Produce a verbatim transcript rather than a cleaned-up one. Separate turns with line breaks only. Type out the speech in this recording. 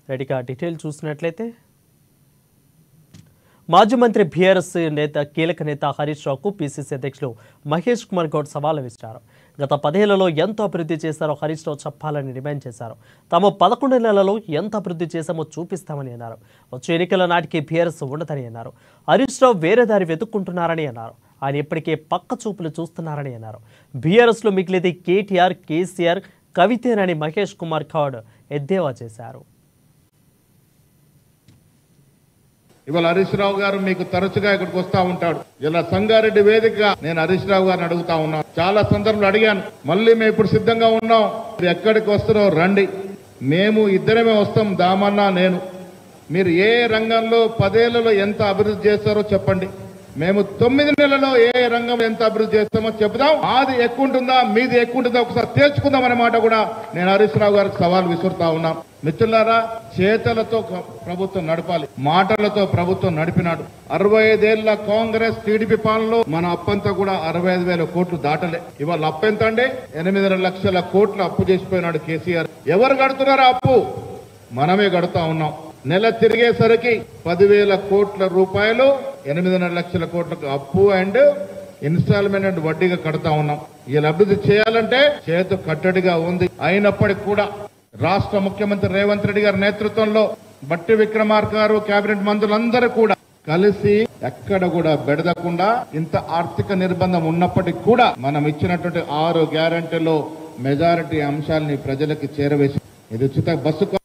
రెడీగా డీటెయిల్ చూసినట్లయితే మాజీ మంత్రి బీఆర్ఎస్ నేత కీలక నేత హరీష్ రావుకు పీసీసీ అధ్యక్షులు మహేష్ కుమార్ గౌడ్ సవాల్ విసిరారు. గత పదేళ్లలో ఎంత అభివృద్ధి చేశారో హరీష్ రావు చెప్పాలని డిమాండ్ చేశారు. తాము పదకొండు నెలలలో ఎంత అభివృద్ధి చేశామో చూపిస్తామని అన్నారు. వచ్చే ఎన్నికల నాటికి బీఆర్ఎస్ ఉండదని అన్నారు. హరీష్ రావు వేరే దారి వెతుక్కుంటున్నారని అన్నారు. ఆయన ఇప్పటికే పక్క చూపులు చూస్తున్నారని అన్నారు. బీఆర్ఎస్లో మిగిలిది కేటీఆర్, కేసీఆర్, కవితేనని మహేష్ కుమార్ గౌడ్ ఎద్దేవా చేశారు.
ఇవాళ హరీష్ రావు గారు మీకు తరచుగా ఇక్కడికి వస్తా ఉంటాడు. ఇలా సంగారెడ్డి వేదికగా నేను హరీష్ రావు గారిని అడుగుతా ఉన్నాను. చాలా సందర్భాలు అడిగాను. మళ్ళీ మేము ఇప్పుడు సిద్ధంగా ఉన్నాం. ఎక్కడికి వస్తున్నారో రండి. మేము ఇద్దరమే వస్తాం, దామన్నా నేను. మీరు ఏ రంగంలో పదేళ్లలో ఎంత అభివృద్ధి చేస్తారో చెప్పండి. మేము తొమ్మిది నెలల్లో ఏ రంగం ఎంత అభివృద్ధి చేస్తామో చెప్దాం. మాది ఎక్కువ ఉంటుందా మీది ఎక్కువ ఉంటుందా ఒకసారి తేల్చుకుందాం అనే మాట కూడా నేను హరీష్ రావు గారికి సవాల్ విసురుతా ఉన్నా. మిత్రులారా, చేతలతో ప్రభుత్వం నడపాలి, మాటలతో ప్రభుత్వం నడిపినాడు. అరవై ఐదేళ్ల కాంగ్రెస్ టీడీపీ పాలనలో మన అప్పంతా కూడా అరవై ఐదు వేల కోట్లు దాటలే. ఇవాళ అప్పు ఎంత అండి? ఎనిమిదిన్నర లక్షల కోట్లు అప్పు చేసిపోయినాడు కేసీఆర్. ఎవరు కడుతున్నారా అప్పు? మనమే కడుతా ఉన్నాం. నెల తిరిగేసరికి పదివేల కోట్ల రూపాయలు ఎనిమిదిన్నర లక్షల కోట్లకు అప్పు అండ్ ఇన్స్టాల్మెంట్ అండ్ వడ్డీగా కడతా ఉన్నాం. వీళ్ళు అభివృద్ధి చేయాలంటే చేతు కట్టడిగా ఉంది. అయినప్పటికీ కూడా రాష్ట్ర ముఖ్యమంత్రి రేవంత్ రెడ్డి గారి నేతృత్వంలో బట్టి విక్రమార్క గారు, కేబినెట్ మంత్రులందరూ కూడా కలిసి ఎక్కడ కూడా బెడదకుండా ఇంత ఆర్థిక నిర్బంధం ఉన్నప్పటికీ కూడా మనం ఇచ్చినటువంటి ఆరు గ్యారంటీలో మెజారిటీ అంశాలని ప్రజలకు చేరవేసి ఇది ఉచిత బస్సు